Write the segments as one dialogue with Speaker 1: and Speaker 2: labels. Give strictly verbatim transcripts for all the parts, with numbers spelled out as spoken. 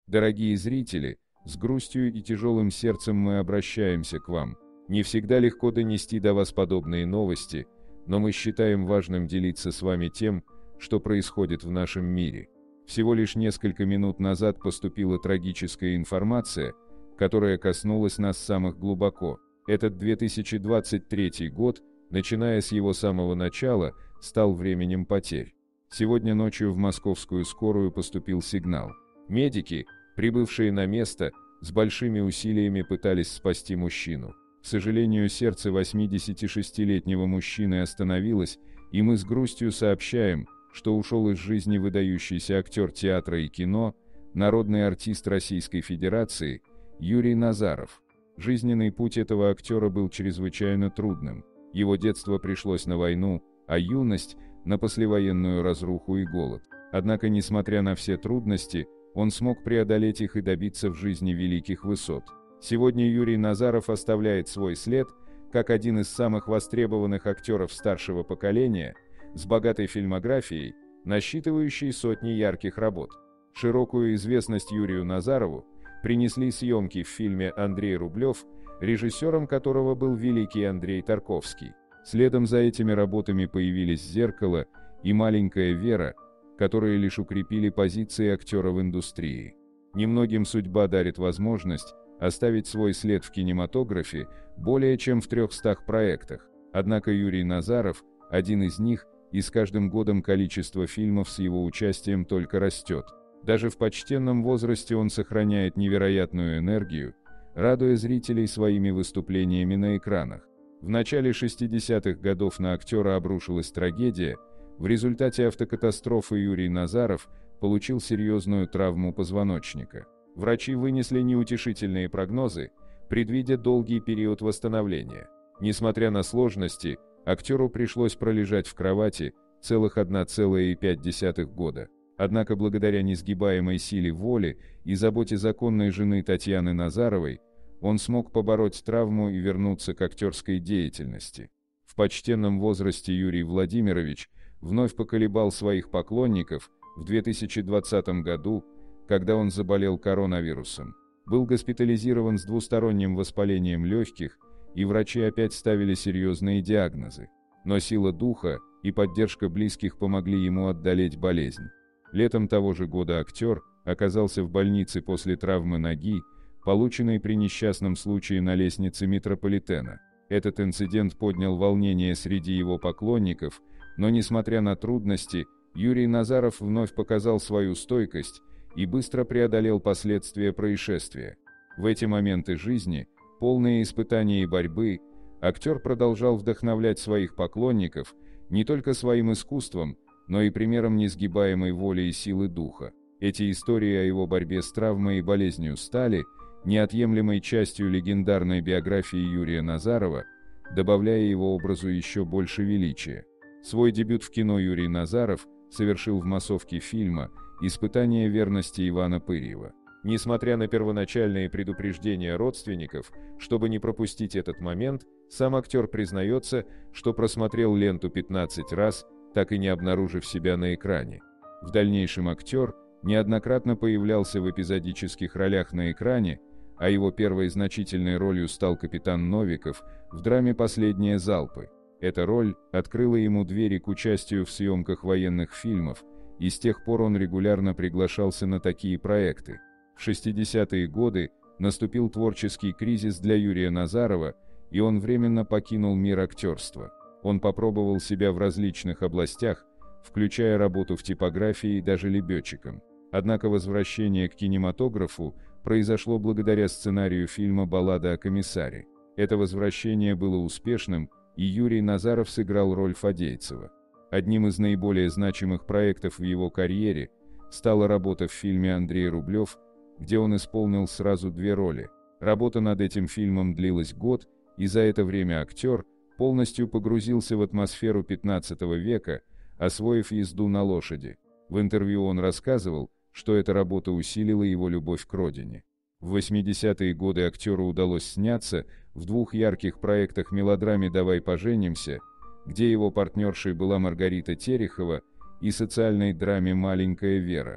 Speaker 1: Дорогие зрители, с грустью и тяжелым сердцем мы обращаемся к вам. Не всегда легко донести до вас подобные новости, но мы считаем важным делиться с вами тем, что происходит в нашем мире. Всего лишь несколько минут назад поступила трагическая информация, которая коснулась нас самых глубоко. Этот две тысячи двадцать третий год, начиная с его самого начала, стал временем потерь. Сегодня ночью в московскую скорую поступил сигнал. Медики, прибывшие на место, с большими усилиями пытались спасти мужчину. К сожалению, сердце восьмидесятишестилетнего мужчины остановилось, и мы с грустью сообщаем, что ушел из жизни выдающийся актер театра и кино, народный артист Российской Федерации Юрий Назаров. Жизненный путь этого актера был чрезвычайно трудным. Его детство пришлось на войну, а юность – на послевоенную разруху и голод. Однако, несмотря на все трудности, он смог преодолеть их и добиться в жизни великих высот. Сегодня Юрий Назаров оставляет свой след, как один из самых востребованных актеров старшего поколения, с богатой фильмографией, насчитывающей сотни ярких работ. Широкую известность Юрию Назарову принесли съемки в фильме «Андрей Рублев», режиссером которого был великий Андрей Тарковский. Следом за этими работами появились «Зеркало» и «Маленькая Вера», которые лишь укрепили позиции актера в индустрии. Немногим судьба дарит возможность оставить свой след в кинематографе более чем в трехстах проектах. Однако Юрий Назаров – один из них, и с каждым годом количество фильмов с его участием только растет. Даже в почтенном возрасте он сохраняет невероятную энергию, радуя зрителей своими выступлениями на экранах. В начале шестидесятых годов на актера обрушилась трагедия. В результате автокатастрофы Юрий Назаров получил серьезную травму позвоночника. Врачи вынесли неутешительные прогнозы, предвидя долгий период восстановления. Несмотря на сложности, актеру пришлось пролежать в кровати целых одна целая пять десятых года. Однако благодаря несгибаемой силе воли и заботе законной жены Татьяны Назаровой, он смог побороть травму и вернуться к актерской деятельности. В почтенном возрасте Юрий Владимирович вновь поколебал своих поклонников в две тысячи двадцатом году, когда он заболел коронавирусом. Был госпитализирован с двусторонним воспалением легких, и врачи опять ставили серьезные диагнозы. Но сила духа и поддержка близких помогли ему одолеть болезнь. Летом того же года актер оказался в больнице после травмы ноги, полученной при несчастном случае на лестнице метрополитена. Этот инцидент поднял волнение среди его поклонников, но несмотря на трудности, Юрий Назаров вновь показал свою стойкость и быстро преодолел последствия происшествия. В эти моменты жизни, полные испытаний и борьбы, актер продолжал вдохновлять своих поклонников не только своим искусством, но и примером несгибаемой воли и силы духа. Эти истории о его борьбе с травмой и болезнью стали неотъемлемой частью легендарной биографии Юрия Назарова, добавляя его образу еще больше величия. Свой дебют в кино Юрий Назаров совершил в массовке фильма «Испытание верности» Ивана Пырьева. Несмотря на первоначальные предупреждения родственников, чтобы не пропустить этот момент, сам актер признается, что просмотрел ленту пятнадцать раз, так и не обнаружив себя на экране. В дальнейшем актер неоднократно появлялся в эпизодических ролях на экране, а его первой значительной ролью стал капитан Новиков в драме «Последние залпы». Эта роль открыла ему двери к участию в съемках военных фильмов, и с тех пор он регулярно приглашался на такие проекты. В шестидесятые годы наступил творческий кризис для Юрия Назарова, и он временно покинул мир актерства. Он попробовал себя в различных областях, включая работу в типографии и даже лебедчиком. Однако возвращение к кинематографу произошло благодаря сценарию фильма «Баллада о комиссаре». Это возвращение было успешным, и Юрий Назаров сыграл роль Фадейцева. Одним из наиболее значимых проектов в его карьере стала работа в фильме «Андрей Рублев», где он исполнил сразу две роли. Работа над этим фильмом длилась год, и за это время актер полностью погрузился в атмосферу пятнадцатого века, освоив езду на лошади. В интервью он рассказывал, что эта работа усилила его любовь к родине. В восьмидесятые годы актеру удалось сняться в двух ярких проектах: мелодраме «Давай поженимся», где его партнершей была Маргарита Терехова, и социальной драме «Маленькая Вера».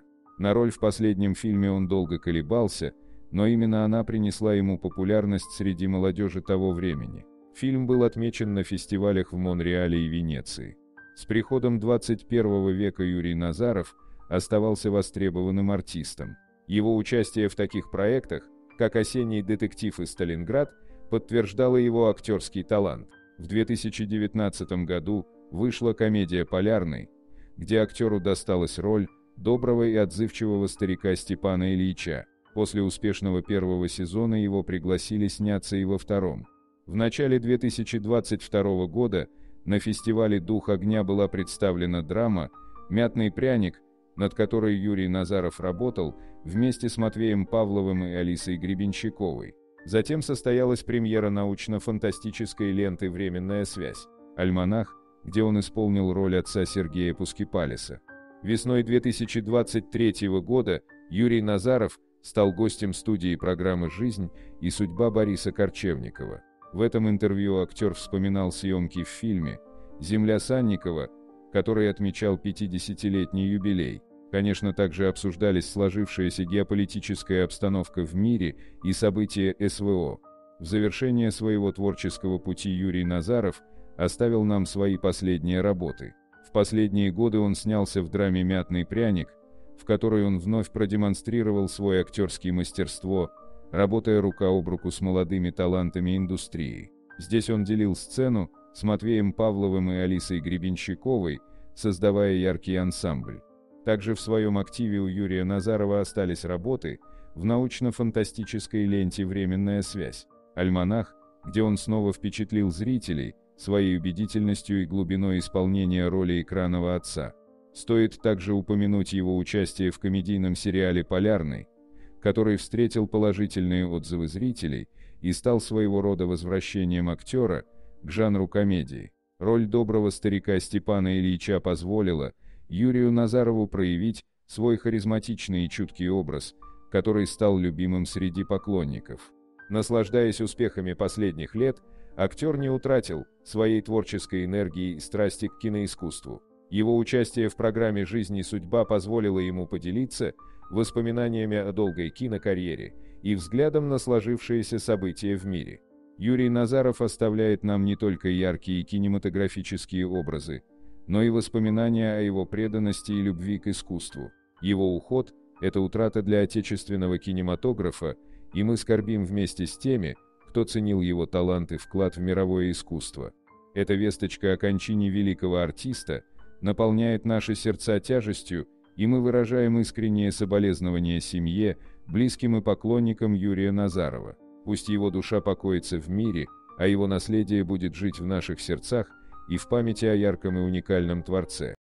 Speaker 1: На роль в последнем фильме он долго колебался, но именно она принесла ему популярность среди молодежи того времени. Фильм был отмечен на фестивалях в Монреале и Венеции. С приходом двадцать первого века Юрий Назаров оставался востребованным артистом. Его участие в таких проектах, как «Осенний детектив» и «Сталинград», подтверждало его актерский талант. В две тысячи девятнадцатом году вышла комедия «Полярный», где актеру досталась роль доброго и отзывчивого старика Степана Ильича. После успешного первого сезона его пригласили сняться и во втором. В начале две тысячи двадцать второго года на фестивале «Дух огня» была представлена драма «Мятный пряник», над которой Юрий Назаров работал вместе с Матвеем Павловым и Алисой Гребенщиковой. Затем состоялась премьера научно-фантастической ленты «Временная связь. Альманах», где он исполнил роль отца Сергея Пускипалиса. Весной две тысячи двадцать третьего года Юрий Назаров стал гостем студии программы «Жизнь и судьба» Бориса Корчевникова. В этом интервью актер вспоминал съемки в фильме «Земля Санникова», который отмечал пятидесятилетний юбилей. Конечно, также обсуждались сложившаяся геополитическая обстановка в мире и события СВО. В завершение своего творческого пути Юрий Назаров оставил нам свои последние работы. В последние годы он снялся в драме «Мятный пряник», в которой он вновь продемонстрировал свое актерское мастерство, работая рука об руку с молодыми талантами индустрии. Здесь он делил сцену с Матвеем Павловым и Алисой Гребенщиковой, создавая яркий ансамбль. Также в своем активе у Юрия Назарова остались работы в научно-фантастической ленте «Временная связь. Альманах», где он снова впечатлил зрителей своей убедительностью и глубиной исполнения роли экранного отца. Стоит также упомянуть его участие в комедийном сериале «Полярный», который встретил положительные отзывы зрителей и стал своего рода возвращением актера к жанру комедии. Роль доброго старика Степана Ильича позволила Юрию Назарову проявить свой харизматичный и чуткий образ, который стал любимым среди поклонников. Наслаждаясь успехами последних лет, актер не утратил своей творческой энергии и страсти к киноискусству. Его участие в программе «Жизнь и судьба» позволило ему поделиться воспоминаниями о долгой кинокарьере и взглядом на сложившиеся события в мире. Юрий Назаров оставляет нам не только яркие кинематографические образы, но и воспоминания о его преданности и любви к искусству. Его уход – это утрата для отечественного кинематографа, и мы скорбим вместе с теми, кто ценил его талант и вклад в мировое искусство. Эта весточка о кончине великого артиста наполняет наши сердца тяжестью, и мы выражаем искреннее соболезнование семье, близким и поклонникам Юрия Назарова. Пусть его душа покоится в мире, а его наследие будет жить в наших сердцах и в памяти о ярком и уникальном творце.